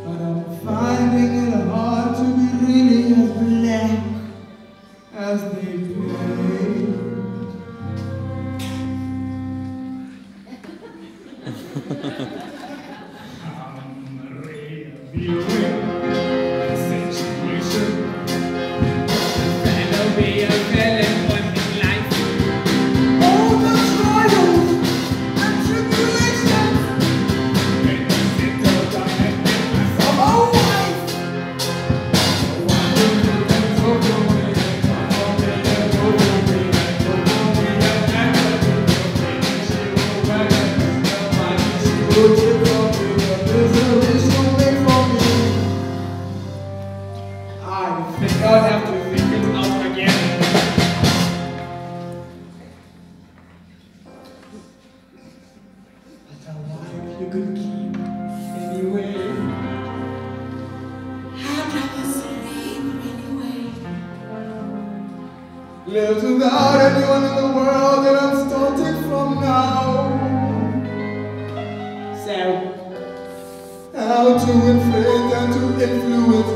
but I'm finding it hard to be really as black as they play. I'm reviewing the situation. Better be a villain when in life. All the trials and tribulations. Make me sit down and get myself a wife. So why don't you come over me and come over me and over me and over me and never do your thing. She will back and nobody she will cheer for me. The misery she'll make for me. I think I'll have to think it out again. But a wife you could keep anyway. I'd rather sleep anyway. Live without anyone in the world that I'm starting from now. So, how to inflate and to influence